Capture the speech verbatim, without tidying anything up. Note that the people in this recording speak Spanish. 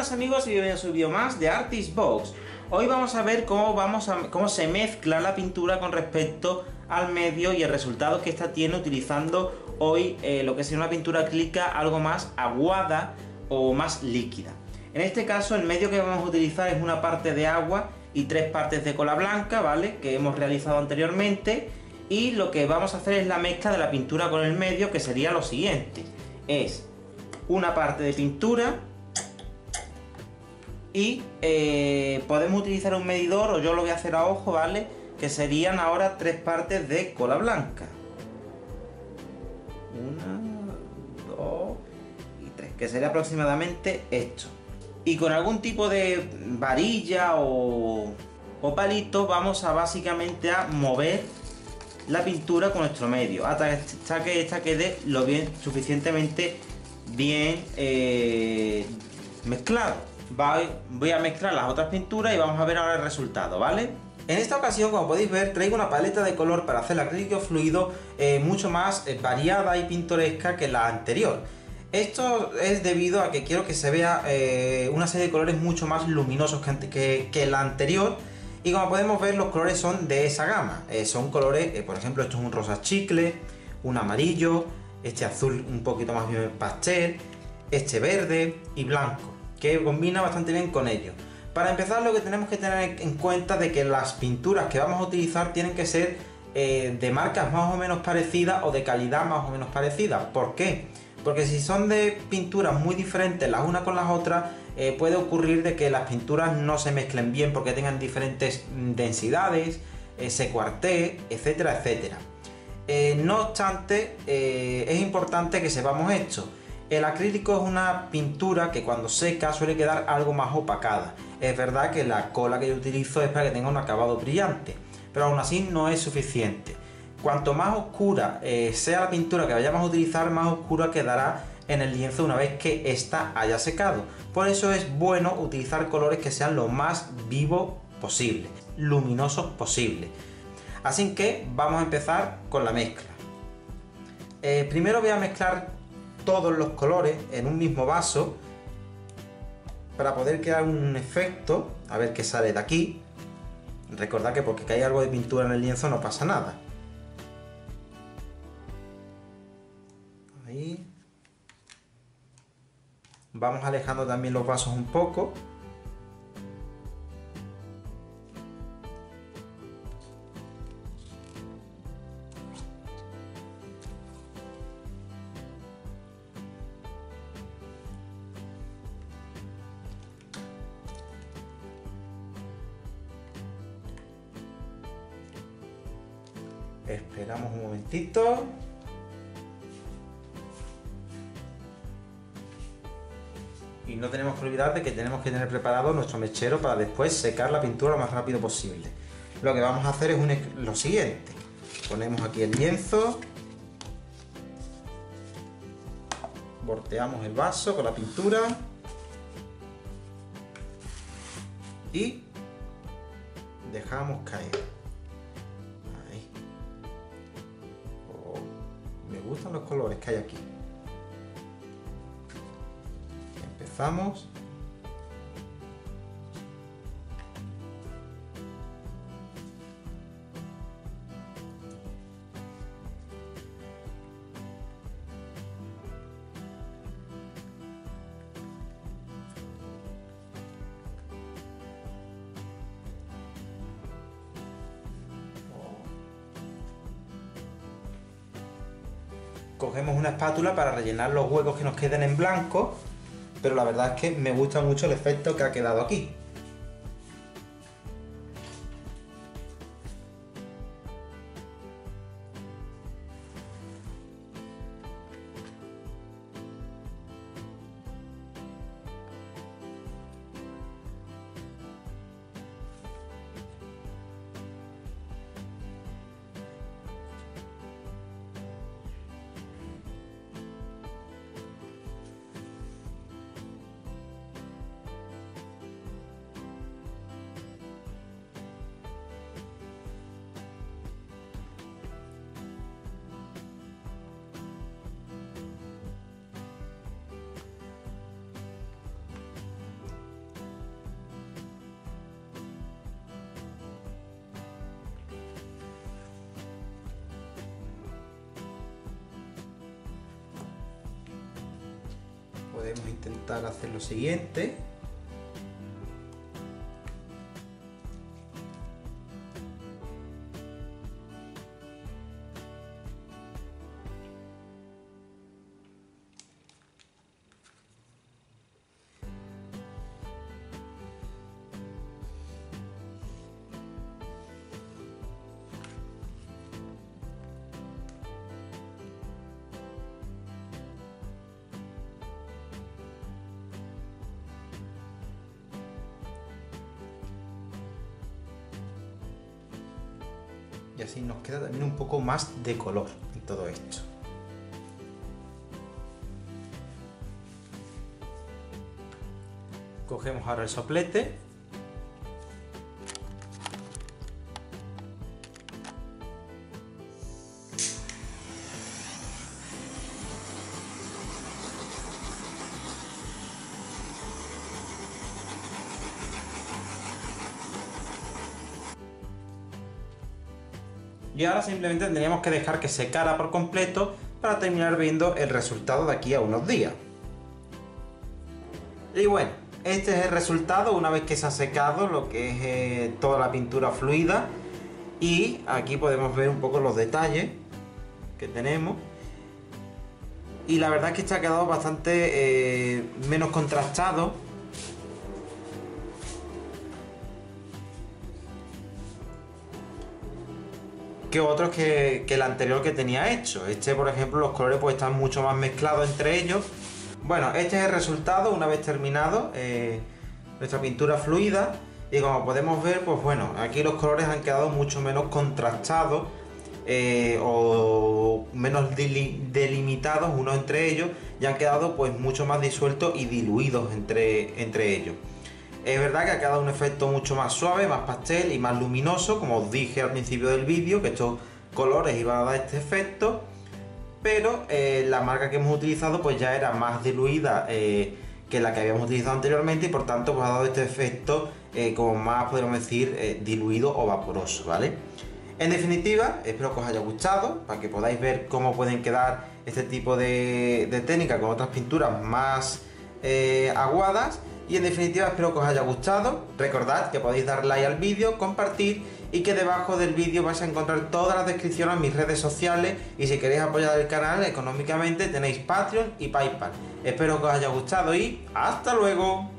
buenas amigos y bienvenidos a un vídeo más de Artist Box. Hoy vamos a ver cómo, vamos a, cómo se mezcla la pintura con respecto al medio y el resultado que esta tiene utilizando hoy eh, lo que sería una pintura acrílica algo más aguada o más líquida. En este caso el medio que vamos a utilizar es una parte de agua y tres partes de cola blanca, ¿vale? Que hemos realizado anteriormente, y lo que vamos a hacer es la mezcla de la pintura con el medio, que sería lo siguiente: es una parte de pintura y eh, podemos utilizar un medidor, o yo lo voy a hacer a ojo, ¿vale? Que serían ahora tres partes de cola blanca. Una, dos y tres, que sería aproximadamente esto. Y con algún tipo de varilla o, o palito vamos a básicamente a mover la pintura con nuestro medio hasta, hasta que esta quede lo bien suficientemente bien eh, mezclado. Voy a mezclar las otras pinturas y vamos a ver ahora el resultado, ¿vale? En esta ocasión, como podéis ver, traigo una paleta de color para hacer el acrílico fluido eh, mucho más eh, variada y pintoresca que la anterior. Esto es debido a que quiero que se vea eh, una serie de colores mucho más luminosos que, que, que la anterior. Y como podemos ver, los colores son de esa gama. Eh, son colores, eh, por ejemplo, esto es un rosa chicle, un amarillo, este azul un poquito más bien pastel, este verde y blanco, que combina bastante bien con ello. Para empezar, lo que tenemos que tener en cuenta de que las pinturas que vamos a utilizar tienen que ser eh, de marcas más o menos parecidas o de calidad más o menos parecida. ¿Por qué? Porque si son de pinturas muy diferentes las unas con las otras, eh, puede ocurrir de que las pinturas no se mezclen bien porque tengan diferentes densidades, eh, se cuartee, etcétera, etcétera. Eh, no obstante, eh, es importante que sepamos esto. El acrílico es una pintura que cuando seca suele quedar algo más opacada. Es verdad que la cola que yo utilizo es para que tenga un acabado brillante, pero aún así no es suficiente. Cuanto más oscura eh, sea la pintura que vayamos a utilizar, más oscura quedará en el lienzo una vez que ésta haya secado. Por eso es bueno utilizar colores que sean lo más vivos posible, luminosos posible. Así que vamos a empezar con la mezcla. Eh, primero voy a mezclar todos los colores en un mismo vaso para poder crear un efecto, a ver qué sale de aquí. Recordad que porque hay algo de pintura en el lienzo no pasa nada. Ahí. Vamos alejando también los vasos un poco. Esperamos un momentito. Y no tenemos que olvidar de que tenemos que tener preparado nuestro mechero para después secar la pintura lo más rápido posible. Lo que vamos a hacer es un, lo siguiente. Ponemos aquí el lienzo. Volteamos el vaso con la pintura. Y dejamos caer. Ahí. Oh, me gustan los colores que hay aquí. Empezamos. Cogemos una espátula para rellenar los huecos que nos queden en blanco, pero la verdad es que me gusta mucho el efecto que ha quedado aquí. podemos intentar hacer lo siguiente. Y así nos queda también un poco más de color en todo esto. Cogemos ahora el soplete. Y ahora simplemente tendríamos que dejar que secara por completo para terminar viendo el resultado de aquí a unos días. Y bueno, este es el resultado una vez que se ha secado lo que es eh, toda la pintura fluida. Y aquí podemos ver un poco los detalles que tenemos. Y la verdad es que este ha quedado bastante eh, menos contrastado que otros que, que el anterior que tenía hecho. Este, por ejemplo, los colores pues están mucho más mezclados entre ellos. Bueno, este es el resultado una vez terminado eh, nuestra pintura fluida. Y como podemos ver, pues bueno, aquí los colores han quedado mucho menos contrastados eh, o menos delimitados unos entre ellos, y han quedado pues mucho más disueltos y diluidos entre, entre ellos. Es verdad que ha quedado un efecto mucho más suave, más pastel y más luminoso, como os dije al principio del vídeo, que estos colores iban a dar este efecto, pero eh, la marca que hemos utilizado pues ya era más diluida eh, que la que habíamos utilizado anteriormente, y por tanto pues ha dado este efecto eh, como más, podríamos decir, eh, diluido o vaporoso, ¿vale? En definitiva, espero que os haya gustado, para que podáis ver cómo pueden quedar este tipo de, de técnica con otras pinturas más eh, aguadas. Y en definitiva espero que os haya gustado. Recordad que podéis dar like al vídeo, compartir, y que debajo del vídeo vais a encontrar todas las descripciones a mis redes sociales, y si queréis apoyar el canal económicamente tenéis Patreon y PayPal. Espero que os haya gustado y ¡hasta luego!